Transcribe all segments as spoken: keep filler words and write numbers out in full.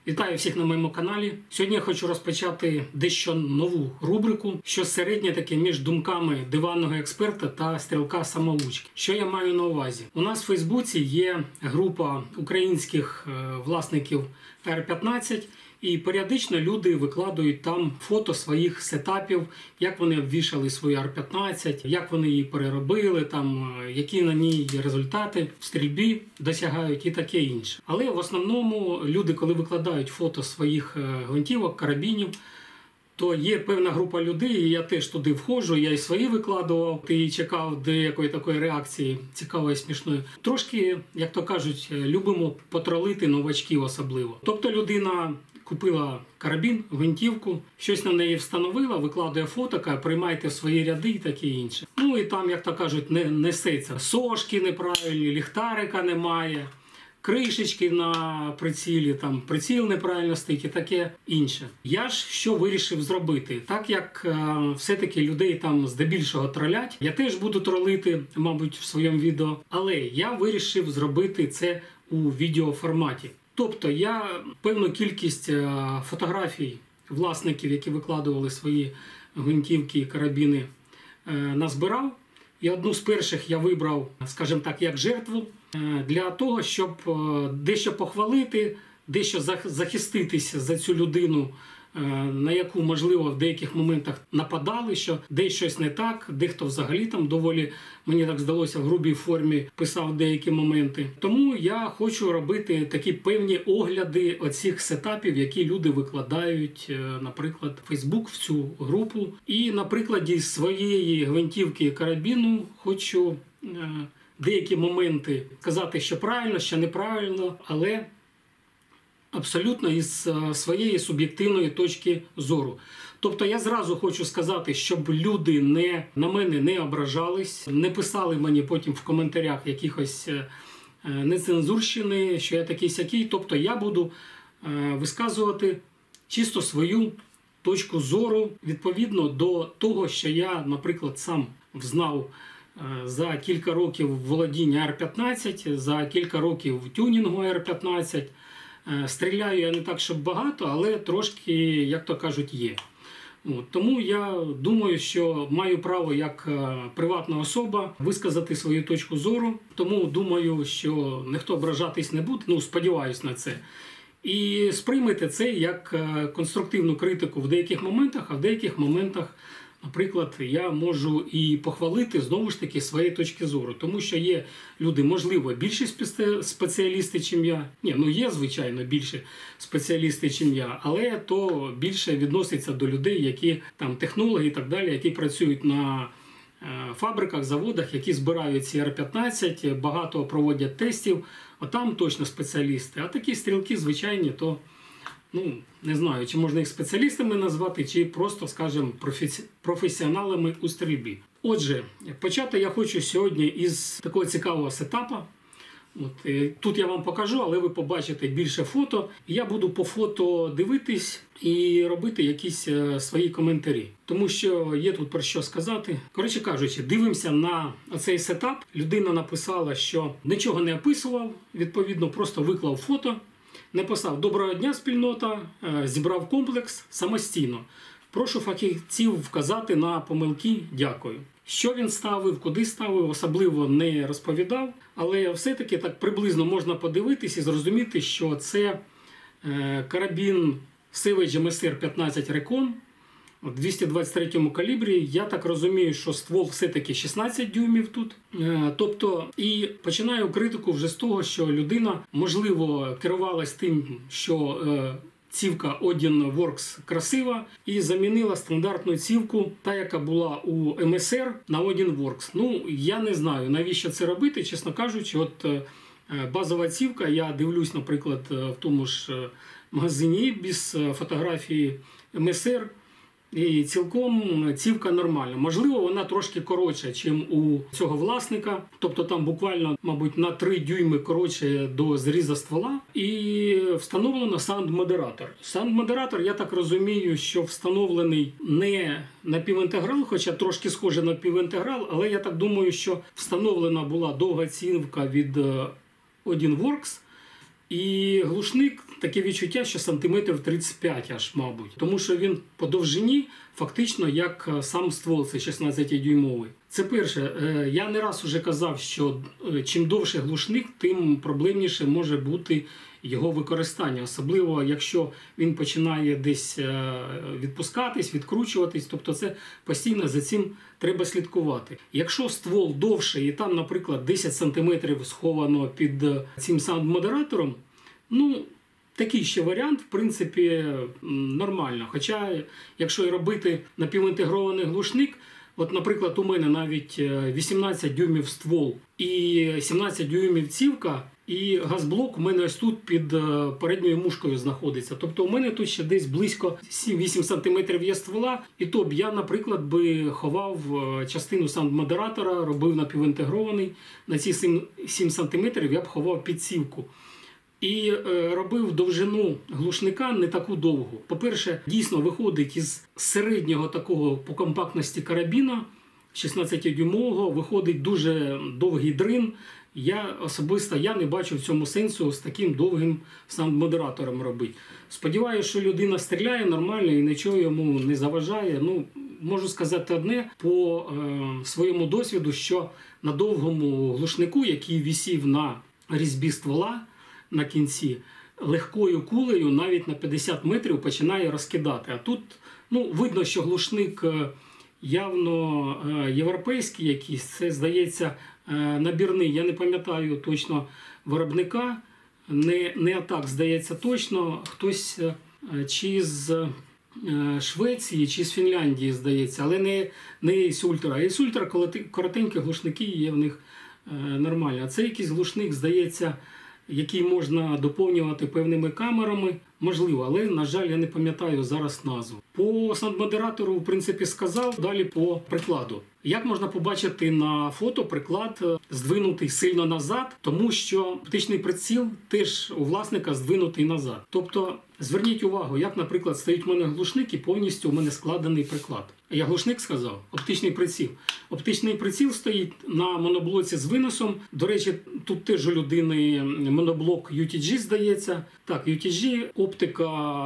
Вітаю всіх на моєму каналі. Сьогодні я хочу розпочати дещо нову рубрику, що середнє таке між думками диванного експерта та стрілка-самоучки. Що я маю на увазі? У нас в Фейсбуці є група українських власників ар п'ятнадцять, і періодично люди викладають там фото своїх сетапів, як вони обвішали свою ар п'ятнадцять, як вони її переробили, там, які на ній результати в стрільбі досягають і таке інше. Але в основному люди, коли викладають фото своїх гвинтівок, карабінів, то є певна група людей, і я теж туди входжу, я і свої викладував, і чекав деякої такої реакції, цікавої, смішної. Трошки, як то кажуть, любимо потролити новачків особливо. Тобто людина купила карабін, гвинтівку, щось на неї встановила, викладає фото, каже, приймайте в свої ряди і таке інше. Ну і там, як то кажуть, не несеться. Сошки неправильні, ліхтарика немає, кришечки на прицілі, там приціл неправильно стоїть і таке інше. Я ж що вирішив зробити? Так як е, все-таки людей там здебільшого тролять, я теж буду тролити, мабуть, в своєму відео, але я вирішив зробити це у відеоформаті. Тобто я певну кількість фотографій власників, які викладували свої гвинтівки і карабіни, назбирав. І одну з перших я вибрав, скажімо так, як жертву, для того, щоб дещо похвалити, дещо захиститися за цю людину, на яку, можливо, в деяких моментах нападали, що десь щось не так, дехто взагалі там доволі, мені так здалося, в грубій формі писав деякі моменти. Тому я хочу робити такі певні огляди оцих сетапів, які люди викладають, наприклад, в Facebook, в цю групу. І на прикладі своєї гвинтівки і карабіну хочу деякі моменти казати, що правильно, що неправильно, але абсолютно із своєї суб'єктивної точки зору. Тобто я зразу хочу сказати, щоб люди не, на мене не ображались, не писали мені потім в коментарях якихось нецензурщини, що я такий-сякий. Тобто я буду висказувати чисто свою точку зору відповідно до того, що я, наприклад, сам взнав за кілька років володіння ар п'ятнадцять, за кілька років тюнінгу ар п'ятнадцять. Стріляю я не так, щоб багато, але трошки, як то кажуть, є. От, тому я думаю, що маю право як приватна особа висказати свою точку зору. Тому думаю, що ніхто ображатись не буде, ну сподіваюсь на це. І сприймете це як конструктивну критику в деяких моментах, а в деяких моментах, наприклад, я можу і похвалити, знову ж таки, своєї точки зору. Тому що є люди, можливо, більші спеціалісти, ніж я. Ні, ну є, звичайно, більші спеціалісти, ніж я. Але то більше відноситься до людей, які там технологи і так далі, які працюють на фабриках, заводах, які збирають ці ар п'ятнадцять, багато проводять тестів. Отам точно спеціалісти. А такі стрілки, звичайні, то... Ну, не знаю, чи можна їх спеціалістами назвати, чи просто, скажімо, професіоналами у стрільбі. Отже, почати я хочу сьогодні із такого цікавого сетапа. От, тут я вам покажу, але ви побачите більше фото. Я буду по фото дивитись і робити якісь свої коментарі. Тому що є тут про що сказати. Коротше кажучи, дивимося на цей сетап. Людина написала, що нічого не описував, відповідно, просто виклав фото. Написав: «Доброго дня, спільнота, зібрав комплекс самостійно. Прошу фахівців вказати на помилки, дякую». Що він ставив, куди ставив, особливо не розповідав, але все-таки так приблизно можна подивитись і зрозуміти, що це карабін Savage ем ес ар п'ятнадцять Recon в двісті двадцять третьому калібрі. Я так розумію, що ствол все-таки шістнадцять дюймів тут. Тобто, і починаю критику вже з того, що людина, можливо, керувалась тим, що е, цівка Odin Works красива, і замінила стандартну цівку, та, яка була у ем ес ар, на Odin Works. Ну, я не знаю, навіщо це робити, чесно кажучи. От е, базова цівка, я дивлюсь, наприклад, в тому ж магазині без фотографії ем ес ар, і цілком цівка нормальна. Можливо, вона трошки коротша, ніж у цього власника. Тобто там буквально, мабуть, на три дюйми коротше до зріза ствола. І встановлено саунд-модератор. Саунд-модератор, я так розумію, що встановлений не напівінтеграл, хоча трошки схоже на напівінтеграл, але я так думаю, що встановлена була довга цівка від Odin Works. І глушник таке відчуття, що сантиметрів тридцять п'ять аж, мабуть. Тому що він по довжині фактично як сам ствол, це шістнадцятидюймовий. Це перше. Я не раз уже казав, що чим довше глушник, тим проблемніше може бути його використання. Особливо, якщо він починає десь відпускатись, відкручуватись. Тобто це постійно за цим треба слідкувати. Якщо ствол довший і там, наприклад, десять сантиметрів сховано під цим саунд-модератором, ну, такий ще варіант, в принципі, нормально. Хоча, якщо і робити напівінтегрований глушник, от, наприклад, у мене навіть вісімнадцять дюймів ствол і сімнадцять дюймів цівка, і газблок у мене ось тут під передньою мушкою знаходиться. Тобто у мене тут ще десь близько сім-вісім сантиметрів є ствола, і то б я, наприклад, би ховав частину саунд-модератора, робив напівінтегрований, на ці сім сантиметрів я б ховав під цівку. І е, робив довжину глушника не таку довгу. По-перше, дійсно виходить із середнього такого по компактності карабіна, шістнадцятидюймового, виходить дуже довгий дрин. Я особисто я не бачу в цьому сенсу з таким довгим саунд-модератором робити. Сподіваюся, що людина стріляє нормально і нічого йому не заважає. Ну, можу сказати одне по е, своєму досвіду, що на довгому глушнику, який висів на різьбі ствола, на кінці, легкою кулею навіть на п'ятдесят метрів починає розкидати. А тут, ну, видно, що глушник явно європейський якийсь, це, здається, набірний. Я не пам'ятаю точно виробника, не, не атак, здається, точно. Хтось чи з Швеції, чи з Фінляндії, здається, але не, не Ace Ultra. Ace Ultra коротенькі глушники є в них нормально. А це якийсь глушник, здається, який можна доповнювати певними камерами, можливо, але, на жаль, я не пам'ятаю зараз назву. По саунд-модератору, в принципі, сказав, далі по прикладу. Як можна побачити на фото, приклад здвинутий сильно назад, тому що оптичний приціл теж у власника здвинутий назад. Тобто, зверніть увагу, як, наприклад, стоїть у мене глушник і повністю у мене складений приклад. Я глушник сказав, оптичний приціл. Оптичний приціл стоїть на моноблоці з виносом. До речі, тут теж у людини моноблок ю ті джі, здається. Так, ю ті джі, оптика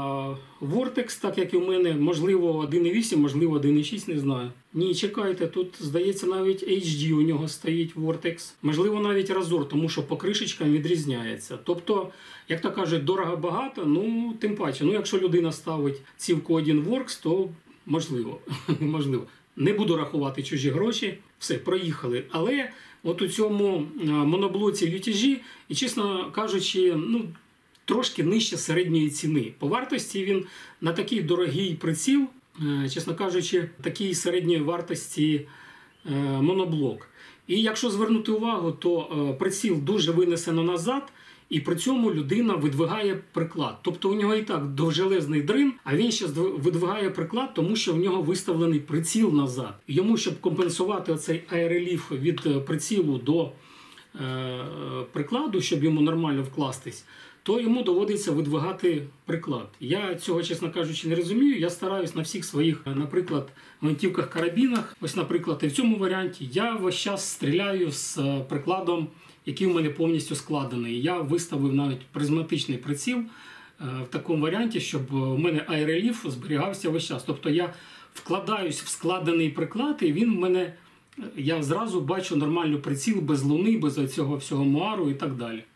Vortex, так як і у мене, можливо один і вісім, можливо один і шість, не знаю. Ні, чекайте, тут, здається, навіть ейч ді у нього стоїть Vortex. Можливо, навіть Razor, тому що по кришечкам відрізняється. Тобто, як то кажуть, дорого-багато, ну, тим паче. Ну, якщо людина ставить цівку один Works, то можливо, можливо. Не буду рахувати чужі гроші. Все, проїхали. Але от у цьому моноблоці ю ті джі, і, чесно кажучи, ну, трошки нижче середньої ціни. По вартості він на такий дорогий приціл, чесно кажучи, такій середньої вартості моноблок. І якщо звернути увагу, то приціл дуже винесено назад, і при цьому людина видвигає приклад. Тобто у нього і так довжелезний дрин, а він ще видвигає приклад, тому що в нього виставлений приціл назад. Йому, щоб компенсувати оцей аереліф від прицілу до е, прикладу, щоб йому нормально вкластись, то йому доводиться видвигати приклад. Я цього, чесно кажучи, не розумію. Я стараюсь на всіх своїх, наприклад, гвинтівках-карабінах, ось, наприклад, і в цьому варіанті, я весь час стріляю з прикладом, який в мене повністю складений. Я виставив навіть призматичний приціл в такому варіанті, щоб у мене аереліф зберігався весь час. Тобто я вкладаюсь в складений приклад, і він в мене, я зразу бачу нормальний приціл без луни, без цього всього муару і так далі.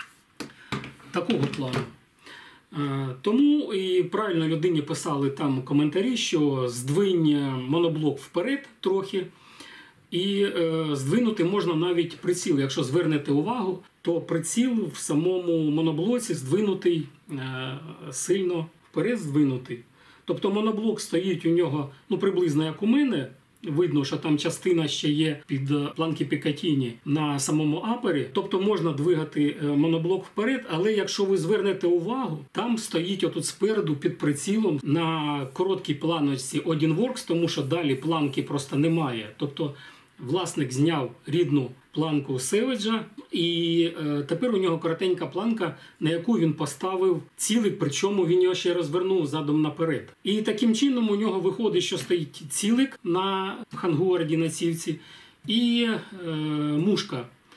Такого плану. Тому і правильно людині писали там коментарі, що здвинь моноблок вперед трохи, і е, здвинути можна навіть приціл. Якщо звернете увагу, то приціл в самому моноблоці здвинутий, е, сильно вперед здвинутий. Тобто моноблок стоїть у нього, ну, приблизно як у мене. Видно, що там частина ще є під планки Пікатіні на самому апері. Тобто можна двигати моноблок вперед, але якщо ви звернете увагу, там стоїть отут спереду під прицілом на короткій планочці один Works, тому що далі планки просто немає. Тобто власник зняв рідну планку Savage, і е, тепер у нього коротенька планка, на яку він поставив цілик, причому він його ще розвернув задом наперед. І таким чином у нього виходить, що стоїть цілик на хангуарді, на цівці, і е, мушка.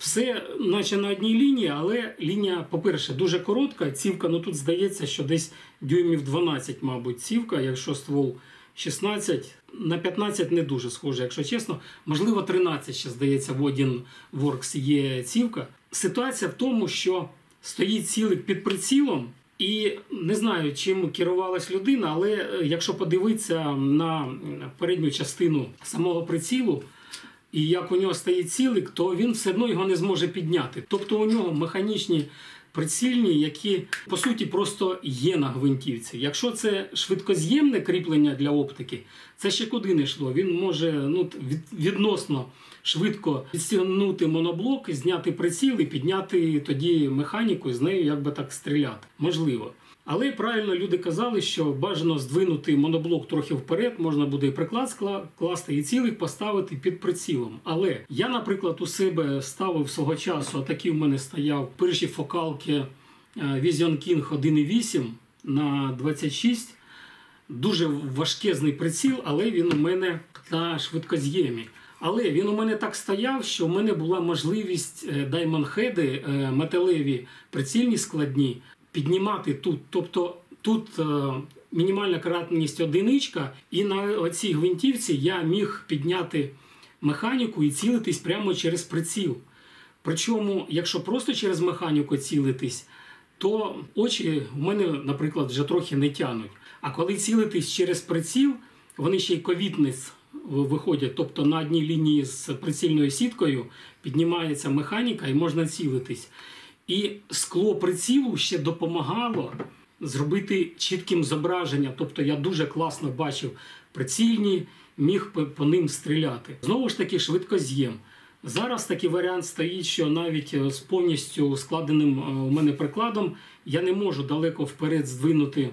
Все наче на одній лінії, але лінія, по-перше, дуже коротка. Цівка, ну тут здається, що десь дюймів дванадцять, мабуть, цівка, якщо ствол шістнадцять, на п'ятнадцять не дуже схоже, якщо чесно. Можливо, тринадцять ще, здається, в один Works є цівка. Ситуація в тому, що стоїть цілик під прицілом, і не знаю, чим керувалась людина, але якщо подивитися на передню частину самого прицілу, і як у нього стоїть цілик, то він все одно його не зможе підняти. Тобто у нього механічні прицільні, які, по суті, просто є на гвинтівці. Якщо це швидкоз'ємне кріплення для оптики, це ще куди не йшло. Він може ну, відносно швидко відстігнути моноблок, зняти приціл і підняти тоді механіку і з нею якби так стріляти. Можливо. Але правильно люди казали, що бажано здвинути моноблок трохи вперед, можна буде і приклад класти, і цілик поставити під прицілом. Але я, наприклад, у себе ставив свого часу, отакий в мене стояв перші фокалки Vision King один і вісім на двадцять шість. Дуже важкезний приціл, але він у мене на швидкоз'ємі. Але він у мене так стояв, що в мене була можливість даймонд-хеди, металеві прицільні складні, піднімати тут. Тобто тут е, мінімальна кратність одиничка, і на оцій гвинтівці я міг підняти механіку і цілитись прямо через приціл. Причому, якщо просто через механіку цілитись, то очі в мене, наприклад, вже трохи не тянуть. А коли цілитись через приціл, вони ще й ковітниць виходять, тобто на одній лінії з прицільною сіткою піднімається механіка і можна цілитись. І скло прицілу ще допомагало зробити чітким зображення. Тобто я дуже класно бачив прицільні, міг по ним стріляти. Знову ж таки, швидкоз'єм. Зараз такий варіант стоїть, що навіть з повністю складеним у мене прикладом я не можу далеко вперед здвинути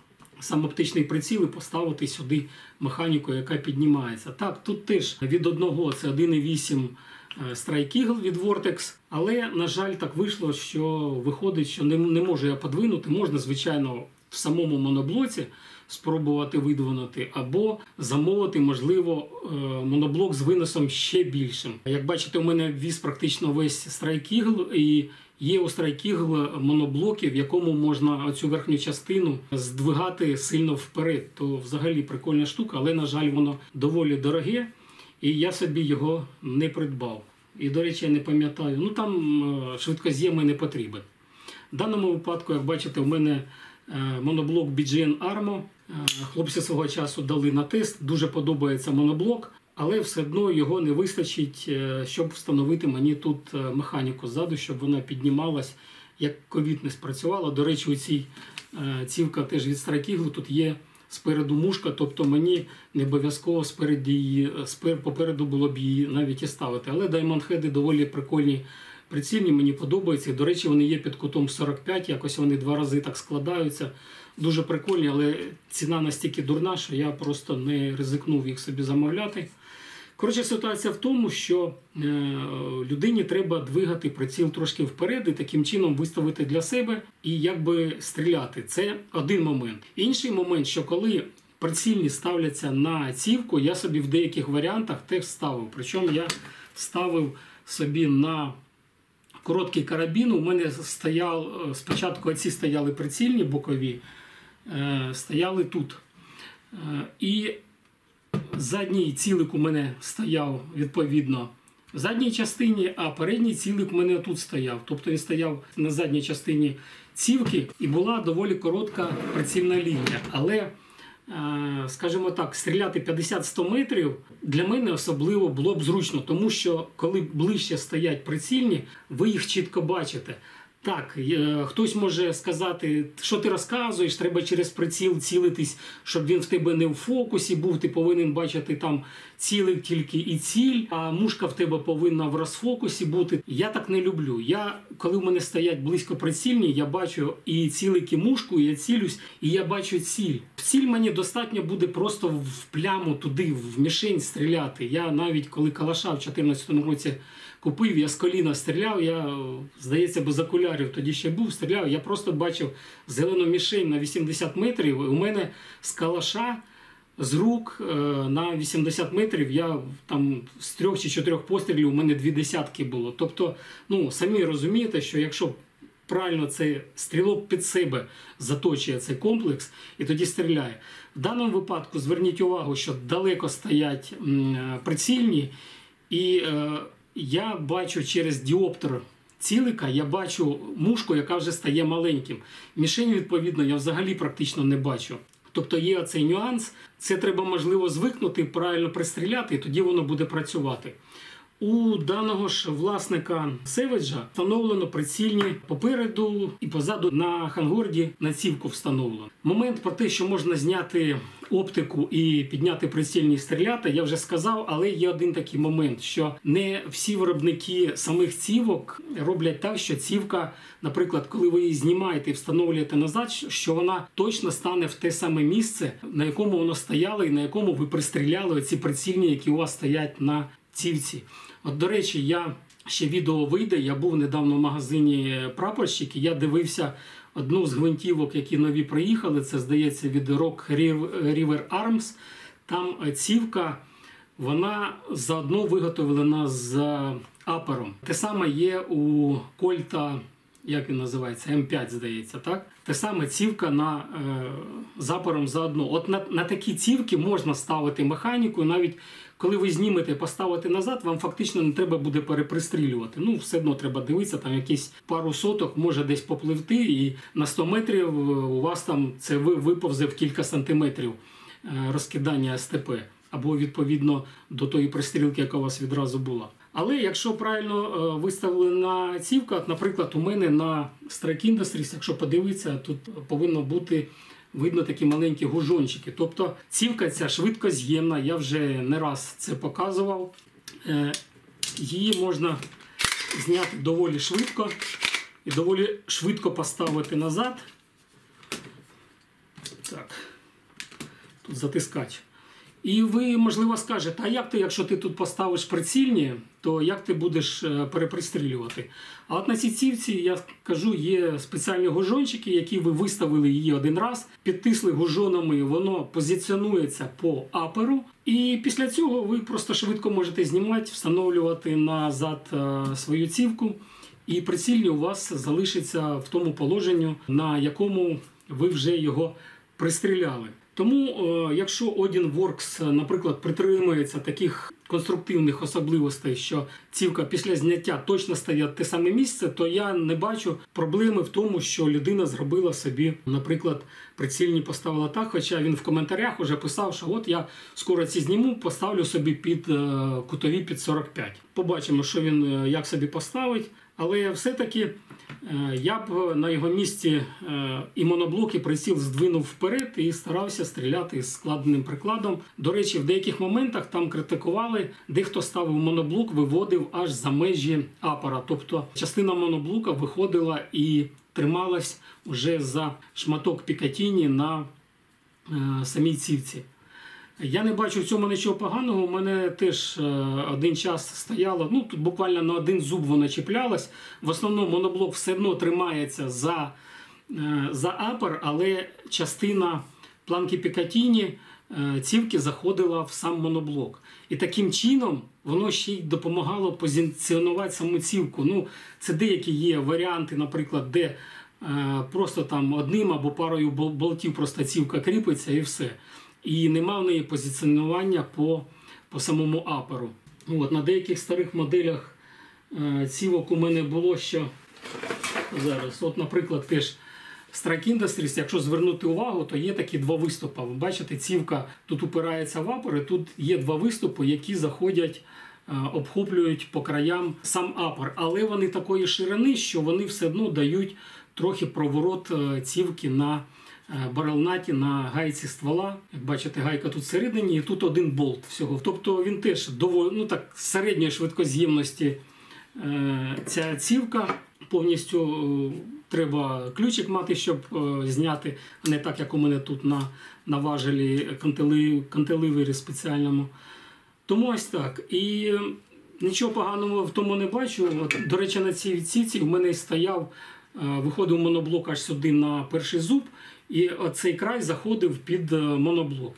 сам оптичний приціл і поставити сюди механіку, яка піднімається. Так, тут теж від одного це один і вісім Strike Eagle від Vortex, але, на жаль, так вийшло, що виходить, що не, не можу я подвинути. Можна, звичайно, в самому моноблоці спробувати видвинути, або замовити, можливо, моноблок з виносом ще більшим. Як бачите, у мене віз практично весь Strike Eagle, і є у Strike Eagle моноблоки, в якому можна оцю верхню частину здвигати сильно вперед. То взагалі прикольна штука, але, на жаль, воно доволі дороге. І я собі його не придбав. І, до речі, я не пам'ятаю, ну там швидкоз'ємний не потрібен. В даному випадку, як бачите, в мене моноблок бі джі ен Armo. Хлопці свого часу дали на тест, дуже подобається моноблок, але все одно його не вистачить, щоб встановити мені тут механіку ззаду, щоб вона піднімалась, як ковітність працювала. До речі, у цій цівка теж від Strike Eagle, тут є спереду мушка, тобто мені не обов'язково спереді, спер, попереду було б її навіть і ставити. Але даймонд-хеди доволі прикольні прицільні, мені подобаються. До речі, вони є під кутом сорок п'ять, якось вони два рази так складаються. Дуже прикольні, але ціна настільки дурна, що я просто не ризикнув їх собі замовляти. Коротше, ситуація в тому, що е, людині треба двигати приціл трошки вперед і таким чином виставити для себе і якби стріляти. Це один момент. Інший момент, що коли прицільні ставляться на цівку, я собі в деяких варіантах теж ставив. Причому я ставив собі на короткий карабін. У мене стояв, спочатку оці стояли прицільні бокові, е, стояли тут. Е, і задній цілик у мене стояв, відповідно, в задній частині, а передній цілик у мене тут стояв. Тобто він стояв на задній частині цівки і була доволі коротка прицільна лінія. Але, скажімо так, стріляти п'ятдесят-сто метрів для мене особливо було б зручно, тому що коли ближче стоять прицільні, ви їх чітко бачите. Так, хтось може сказати, що ти розказуєш, треба через приціл цілитись, щоб він в тебе не в фокусі був, ти повинен бачити там цілик тільки і ціль, а мушка в тебе повинна в розфокусі бути. Я так не люблю. Я, коли в мене стоять близько прицільні, я бачу і цілик, і мушку, і я цілюсь, і я бачу ціль. В ціль мені достатньо буде просто в пляму туди, в мішень стріляти. Я навіть, коли калаша в дві тисячі чотирнадцятому році купив, я з коліна стріляв, я, здається, без окулярів тоді ще був, стріляв, я просто бачив зелену мішень на вісімдесят метрів, і у мене з калаша з рук на вісімдесят метрів я там з трьох чи чотирьох пострілів у мене дві десятки було. Тобто, ну, самі розумієте, що якщо правильно цей стрілок під себе заточує цей комплекс і тоді стріляє. В даному випадку зверніть увагу, що далеко стоять прицільні, і е, я бачу через діоптер цілика, я бачу мушку, яка вже стає маленьким. Мішень, відповідно, я взагалі практично не бачу. Тобто є оцей нюанс, це треба, можливо, звикнути, правильно пристріляти, і тоді воно буде працювати. У даного ж власника Savage встановлено прицільні попереду і позаду на хангорді на цівку встановлено. Момент про те, що можна зняти оптику і підняти прицільні і стріляти, я вже сказав, але є один такий момент, що не всі виробники самих цівок роблять так, що цівка, наприклад, коли ви її знімаєте і встановлюєте назад, що вона точно стане в те саме місце, на якому воно стояло і на якому ви пристріляли ці прицільні, які у вас стоять на цівці. От, до речі, я ще відео вийде, я був недавно в магазині «Прапорщик», і я дивився одну з гвинтівок, які нові приїхали, це, здається, від Rock River Arms. Там цівка, вона заодно виготовлена з апером. Те саме є у Кольта, як він називається, М п'ять, здається, так? Те саме цівка на, е, з апером заодно. От на, на такі цівки можна ставити механіку, навіть коли ви знімете, поставите назад, вам фактично не треба буде перепристрілювати. Ну, все одно треба дивитися, там якісь пару соток може десь попливти, і на сто метрів у вас там це виповзе в кілька сантиметрів розкидання ес те пе. Або, відповідно, до тої пристрілки, яка у вас відразу була. Але якщо правильно виставлена цівка, наприклад, у мене на Strike Industries, якщо подивитися, тут повинно бути видно такі маленькі гужончики. Тобто цівка ця швидкоз'ємна, я вже не раз це показував. Її можна зняти доволі швидко і доволі швидко поставити назад. Так, тут затискач. І ви, можливо, скажете, а як ти, якщо ти тут поставиш прицільні, то як ти будеш перепристрілювати? А от на цій цівці, я кажу, є спеціальні гужончики, які ви виставили її один раз, підтисли гужонами, воно позиціонується по аперу, і після цього ви просто швидко можете знімати, встановлювати назад свою цівку, і прицільні у вас залишиться в тому положенні, на якому ви вже його пристріляли. Тому, якщо Odin Works, наприклад, притримується таких конструктивних особливостей, що цівка після зняття точно стає в те саме місце, то я не бачу проблеми в тому, що людина зробила собі, наприклад, прицільні поставила так, хоча він в коментарях вже писав, що от я скоро ці зніму, поставлю собі під кутові під сорок п'ять. Побачимо, що він як собі поставить, але все-таки я б на його місці і моноблок, і приціл здвинув вперед і старався стріляти з складеним прикладом. До речі, в деяких моментах там критикували, дехто ставив моноблок, виводив аж за межі апера. Тобто частина моноблока виходила і трималась уже за шматок Пікатіні на самій цівці. Я не бачу в цьому нічого поганого, у мене теж один час стояло, ну тут буквально на один зуб воно чіплялось. В основному моноблок все одно тримається за, за апер, але частина планки Пікатіні цівки заходила в сам моноблок. І таким чином воно ще й допомагало позиціонувати саму цівку. Ну, це деякі є варіанти, наприклад, де просто там одним або парою болтів просто цівка кріпиться і все. І нема в неї позиціонування по, по самому аперу. От, на деяких старих моделях е, цівок у мене було, що зараз, от, наприклад, теж Strike Industries, якщо звернути увагу, то є такі два виступи. Ви бачите, цівка тут упирається в апер, і тут є два виступи, які заходять, е, обхоплюють по краям сам апер. Але вони такої ширини, що вони все одно дають трохи проворот е, цівки на барелнаті, на гайці ствола. Як бачите, гайка тут всередині, і тут один болт всього. Тобто він теж доволі, ну так, середньої швидкоз'ємності е, ця цівка. Повністю е, треба ключик мати, щоб е, зняти, а не так, як у мене тут на, на важелі кантиливері спеціальному. Тому ось так. І е, нічого поганого в тому не бачу. От, до речі, на цій цівці в мене стояв, е, виходив моноблок аж сюди на перший зуб, і оцей край заходив під моноблок.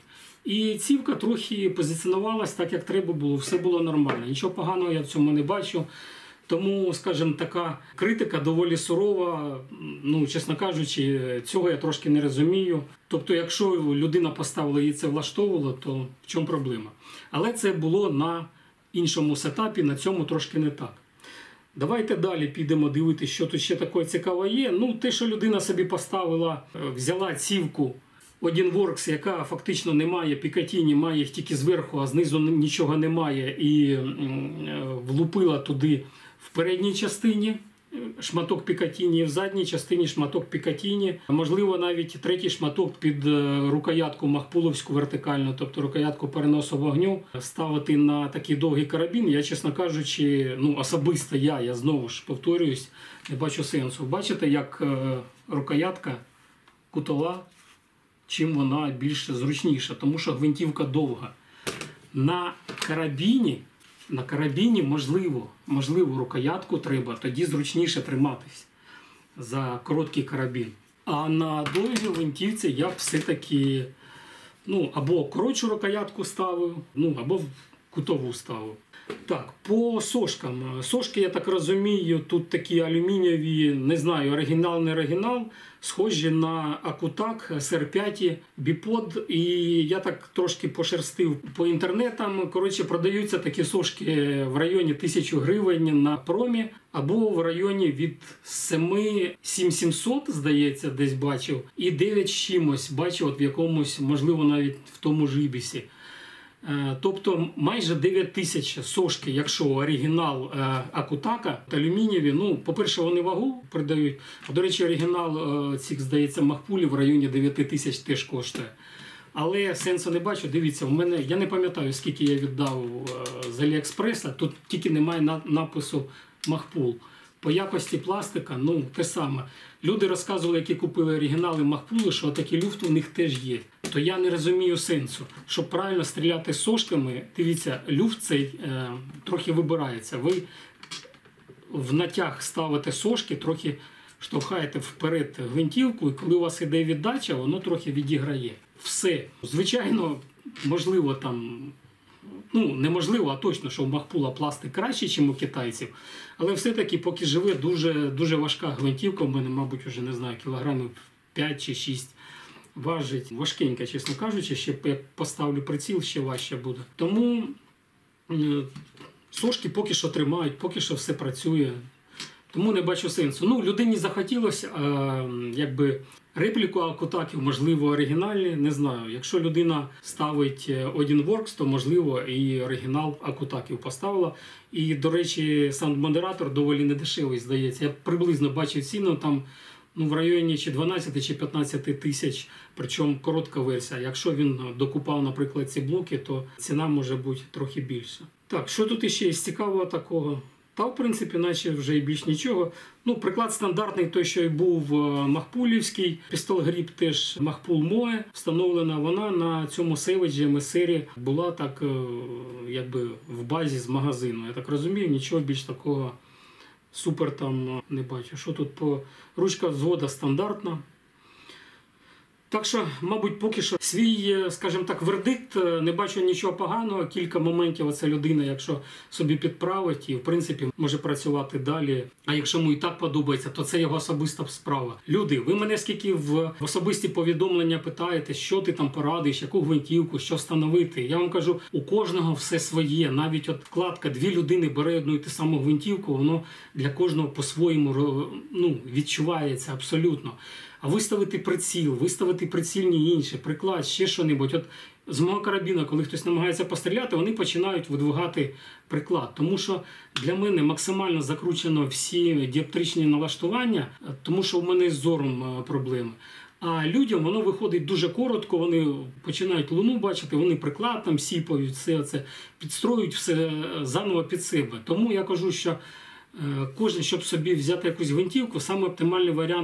І цівка трохи позиціонувалась так, як треба було, все було нормально. Нічого поганого я в цьому не бачу. Тому, скажімо, така критика доволі сурова, ну, чесно кажучи, цього я трошки не розумію. Тобто, якщо людина поставила і це влаштовувало, то в чому проблема? Але це було на іншому сетапі, на цьому трошки не так. Давайте далі підемо дивитися, що тут ще таке цікаве є. Ну, те, що людина собі поставила, взяла цівку Odinworks, яка фактично не має Picatinny, має їх тільки зверху, а знизу нічого немає, і влупила туди в передній частині шматок Picatinny, в задній частині шматок Picatinny. Можливо, навіть третій шматок під рукоятку махпуловську вертикальну, тобто рукоятку переносу вогню, ставити на такий довгий карабін. Я, чесно кажучи, ну, особисто я, я знову ж повторююсь, не бачу сенсу. Бачите, як рукоятка кутова, чим вона більш зручніша, тому що гвинтівка довга. На карабіні На карабіні можливо, можливо, рукоятку треба, тоді зручніше триматись за короткий карабін. А на довгій гвинтівці я б все-таки, ну, або коротшу рукоятку ставив, ну, або кутову ставив. Так, по сошкам. Сошки, я так розумію, тут такі алюмінієві, не знаю, оригінал, не оригінал, схожі на Акутак, ес ер п'ять, біпод. І я так трошки пошерстив по інтернетам. Коротше, продаються такі сошки в районі тисячі гривень на промі, або в районі від сім сімсот, здається, десь бачив, і дев'ять чимось бачив от в якомусь, можливо, навіть в тому ж Ібісі. Тобто майже дев'ять тисяч сошки, якщо оригінал Акутака, алюмінієві. Ну, по-перше, вони вагу придають. До речі, оригінал цих, здається, махпулів в районі дев'ять тисяч теж коштує. Але сенсу не бачу. Дивіться, у мене, я не пам'ятаю, скільки я віддав з Аліекспреса. Тут тільки немає напису махпул. По якості пластика, ну, те саме. Люди розказували, які купили оригінали махпули, що такі люфти у них теж є. То я не розумію сенсу. Щоб правильно стріляти з сошками, дивіться, люфт цей е, трохи вибирається. Ви в натяг ставите сошки, трохи штовхаєте вперед гвинтівку, і коли у вас іде віддача, воно трохи відіграє. Все. Звичайно, можливо, там, ну, неможливо, а точно, що у махпула пластик краще, ніж у китайців. Але все-таки, поки живе, дуже, дуже важка гвинтівка, в мене, мабуть, вже, не знаю, кілограмів п'ять чи шість важить. Важкенька, чесно кажучи, ще як поставлю приціл, ще важче буде. Тому е, сошки поки що тримають, поки що все працює. Тому не бачу сенсу. Ну, людині захотілося, е, якби, репліку Акутаків, можливо, оригінальні, не знаю. Якщо людина ставить Odinworks, то, можливо, і оригінал Акутаків поставила. І, до речі, саунд-модератор доволі недешевий, здається. Я приблизно бачив ціну, там, ну, в районі чи дванадцять чи п'ятнадцять тисяч, причому коротка версія. Якщо він докупав, наприклад, ці блоки, то ціна може бути трохи більша. Так, що тут іще з цікавого такого? Та, в принципі, наче вже і більш нічого. Ну, приклад стандартний, той, що і був махпулівський. Пістол Гріп теж махпул Моe. Встановлена вона на цьому сейведжі ем ес ар була так, якби, в базі з магазину. Я так розумію, нічого більш такого супер там не бачу. Що тут по... Ручка взвода стандартна. Так що, мабуть, поки що свій, скажімо так, вердикт, не бачу нічого поганого. Кілька моментів оця людина, якщо собі підправить і, в принципі, може працювати далі. А якщо йому і так подобається, то це його особиста справа. Люди, ви мене скільки в особисті повідомлення питаєте, що ти там порадиш, яку гвинтівку, що встановити. Я вам кажу, у кожного все своє. Навіть от вкладка, дві людини бере одну і ту саму гвинтівку, воно для кожного по-своєму, ну, відчувається абсолютно. А виставити приціл, виставити прицільні інші, приклад, ще що-небудь. От з мого карабіна, коли хтось намагається постріляти, вони починають видвигати приклад. Тому що для мене максимально закручено всі діоптричні налаштування, тому що в мене з зором проблеми. А людям воно виходить дуже коротко, вони починають луну бачити, вони приклад там сіпають, все це, підстроюють все заново під себе. Тому я кажу, що кожен, щоб собі взяти якусь гвинтівку, саме оптимальний варіант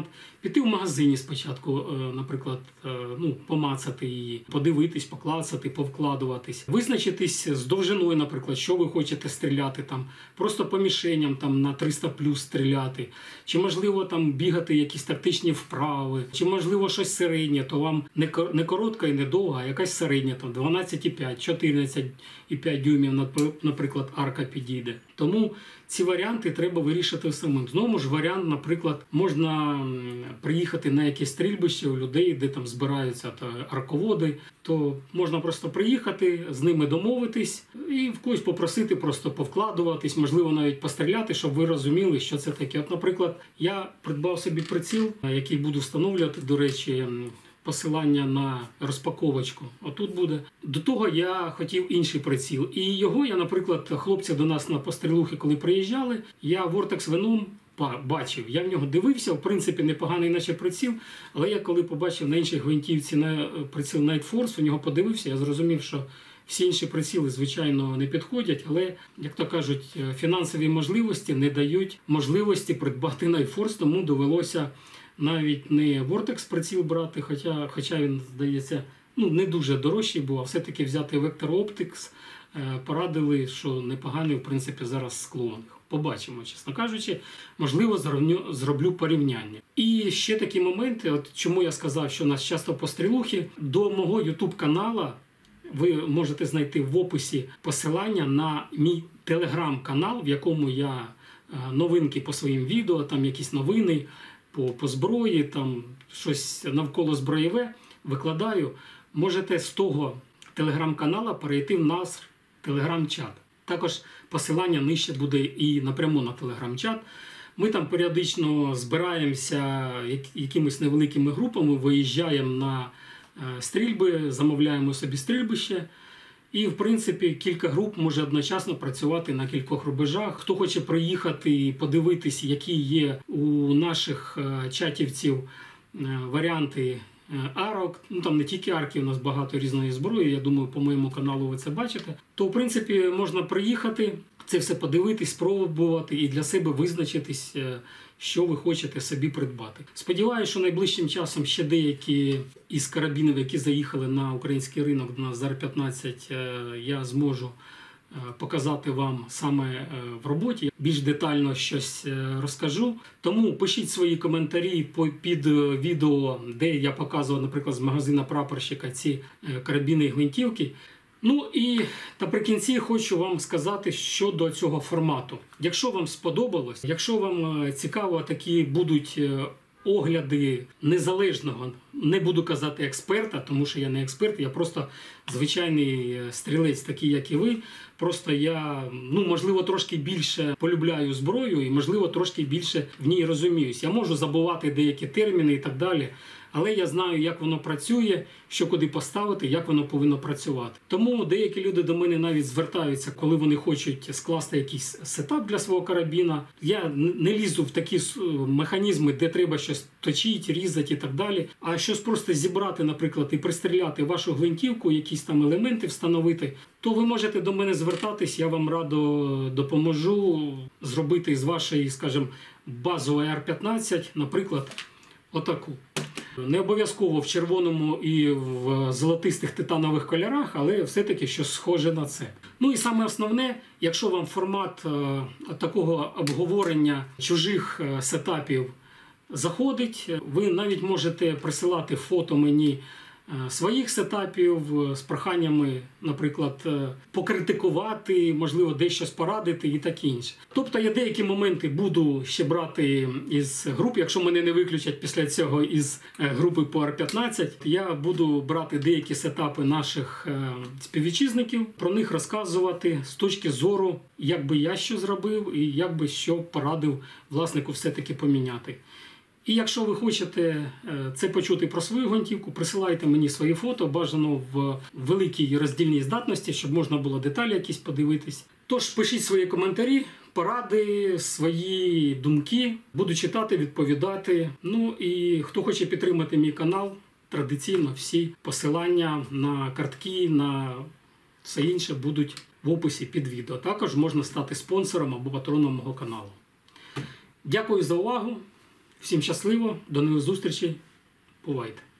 Піти в магазині спочатку, наприклад, ну, помацати її, подивитись, поклацати, повкладуватись, визначитись з довжиною, наприклад, що ви хочете стріляти, там, просто по мішеням там, на триста плюс стріляти, чи можливо там бігати якісь тактичні вправи, чи можливо щось середнє, то вам не коротка і не довга, а якась середня, там дванадцять і п'ять, чотирнадцять і п'ять дюймів, наприклад, арка підійде. Тому ці варіанти треба вирішити самим. Знову ж варіант, наприклад, можна приїхати на якесь стрільбище у людей, де там збираються та арководи, то можна просто приїхати, з ними домовитись і в когось попросити просто повкладуватись, можливо, навіть постріляти, щоб ви розуміли, що це таке. От, наприклад, я придбав собі приціл, який буду встановлювати, до речі, посилання на розпаковочку. Отут буде. До того я хотів інший приціл. І його я, наприклад, хлопці до нас на пострілухи, коли приїжджали, я Vortex Venom бачив. Я в нього дивився, в принципі, непоганий наче приціл, але я коли побачив на іншій гвинтівці на приціл Night Force, у нього подивився, я зрозумів, що всі інші приціли, звичайно, не підходять, але, як то кажуть, фінансові можливості не дають можливості придбати Night Force, тому довелося навіть не Vortex приціл брати, хоча, хоча він, здається, ну, не дуже дорожчий був, а все-таки взяти Vector Optics порадили, що непоганий, в принципі, зараз скло у них. Побачимо, чесно кажучи, можливо, зроблю, зроблю порівняння. І ще такі моменти, от чому я сказав, що у нас часто пострілухи, до мого YouTube-канала ви можете знайти в описі посилання на мій телеграм-канал, в якому я новинки по своїм відео, там якісь новини по, по зброї, там щось навколо зброєве викладаю. Можете з того телеграм-канала перейти в наш телеграм-чат. Також посилання нижче буде і напряму на телеграм-чат. Ми там періодично збираємося якимись невеликими групами, виїжджаємо на стрільби, замовляємо собі стрільбище. І, в принципі, кілька груп може одночасно працювати на кількох рубежах. Хто хоче приїхати і подивитись, які є у наших чатівців варіанти арок, ну там не тільки арки, у нас багато різної зброї, я думаю, по моєму каналу ви це бачите, то, в принципі, можна приїхати, це все подивитись, спробувати і для себе визначитись, що ви хочете собі придбати. Сподіваюся, що найближчим часом ще деякі із карабінів, які заїхали на український ринок на Зар п'ятнадцять, я зможу показати вам саме в роботі. Більш детально щось розкажу. Тому пишіть свої коментарі під відео, де я показував, наприклад, з магазина прапорщика ці карабіни і гвинтівки. Ну і наприкінці хочу вам сказати щодо цього формату. Якщо вам сподобалось, якщо вам цікаво, такі будуть огляди незалежного, не буду казати експерта, тому що я не експерт, я просто звичайний стрілець, такий, як і ви. Просто я, ну, можливо, трошки більше полюбляю зброю і, можливо, трошки більше в ній розуміюсь. Я можу забувати деякі терміни і так далі, але я знаю, як воно працює, що куди поставити, як воно повинно працювати. Тому деякі люди до мене навіть звертаються, коли вони хочуть скласти якийсь сетап для свого карабіна. Я не лізу в такі механізми, де треба щось точити, різати і так далі. А щось просто зібрати, наприклад, і пристріляти вашу гвинтівку, якісь там елементи встановити, то ви можете до мене звертатись, я вам радо допоможу зробити з вашої, скажімо, базової ар п'ятнадцять, наприклад, отаку. Не обов'язково в червоному і в золотистих титанових кольорах, але все-таки щось схоже на це. Ну і саме основне, якщо вам формат е, такого обговорення чужих е, сетапів заходить, ви навіть можете присилати фото мені своїх сетапів з проханнями, наприклад, покритикувати, можливо, дещо порадити і таке інше. Тобто я деякі моменти буду ще брати із груп, якщо мене не виключать після цього із групи по ар п'ятнадцять, я буду брати деякі сетапи наших співвітчизників, про них розказувати з точки зору, як би я що зробив і як би що порадив власнику все-таки поміняти. І якщо ви хочете це почути про свою гвинтівку, присилайте мені свої фото, бажано в великій роздільній здатності, щоб можна було деталі якісь подивитись. Тож пишіть свої коментарі, поради, свої думки. Буду читати, відповідати. Ну і хто хоче підтримати мій канал, традиційно всі посилання на картки, на все інше будуть в описі під відео. Також можна стати спонсором або патроном мого каналу. Дякую за увагу. Всім щасливо, до нових зустрічей. Бувайте!